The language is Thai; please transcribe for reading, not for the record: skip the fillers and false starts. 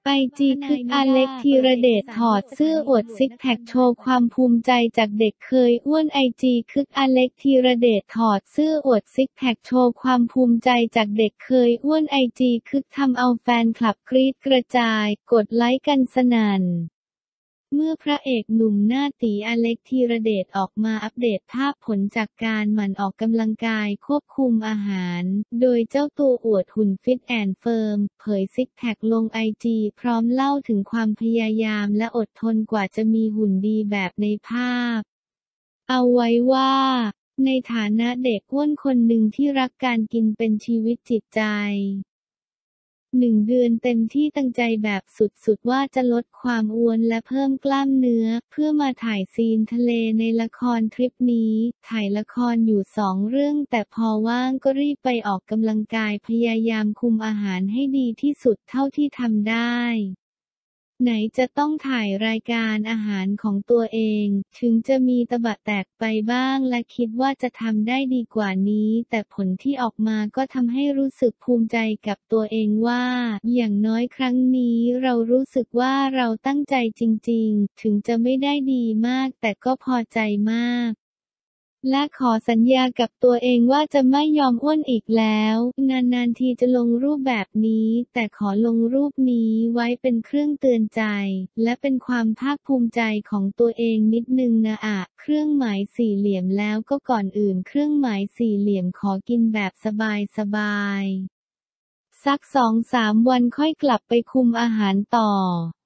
ไอจีคึกอเล็กธีรเดชถอดเสื้ออวดซิกแพคโชว์ความภูมิใจจากเด็กเคยอ้วนไอจีคึกอเล็กธีรเดชถอดเสื้ออวดซิกแพคโชว์ความภูมิใจจากเด็กเคยอ้วนไอจีคึกทำเอาแฟนคลับกรี๊ดกระจายกดไลค์กันสนั่นเมื่อพระเอกหนุ่มหน้าตี๋อเล็กธีรเดชออกมาอัปเดตภาพผลจากการหมั่นออกกำลังกายควบคุมอาหารโดยเจ้าตัวอวดหุ่นฟิตแอนด์เฟิร์มเผยซิกแพคลงไอจีพร้อมเล่าถึงความพยายามและอดทนกว่าจะมีหุ่นดีแบบในภาพเอาไว้ว่าในฐานะเด็กอ้วนคนหนึ่งที่รักการกินเป็นชีวิตจิตใจ1 เดือนเต็มที่ตั้งใจแบบสุดๆว่าจะลดความอ้วนและเพิ่มกล้ามเนื้อเพื่อมาถ่ายซีนทะเลในละครทริปนี้ถ่ายละครอยู่2 เรื่องแต่พอว่างก็รีบไปออกกำลังกายพยายามคุมอาหารให้ดีที่สุดเท่าที่ทำได้ไหนจะต้องถ่ายรายการอาหารของตัวเองถึงจะมีตะบะแตกไปบ้างและคิดว่าจะทำได้ดีกว่านี้แต่ผลที่ออกมาก็ทำให้รู้สึกภูมิใจกับตัวเองว่าอย่างน้อยครั้งนี้เรารู้สึกว่าเราตั้งใจจริงๆถึงจะไม่ได้ดีมากแต่ก็พอใจมากและขอสัญญากับตัวเองว่าจะไม่ยอมอ้วนอีกแล้วนานๆทีจะลงรูปแบบนี้แต่ขอลงรูปนี้ไว้เป็นเครื่องเตือนใจและเป็นความภาคภูมิใจของตัวเองนิดนึงนะอะเครื่องหมายสี่เหลี่ยมแล้วก็ก่อนอื่นเครื่องหมายสี่เหลี่ยมขอกินแบบสบายๆสัก2-3 วันค่อยกลับไปคุมอาหารต่อ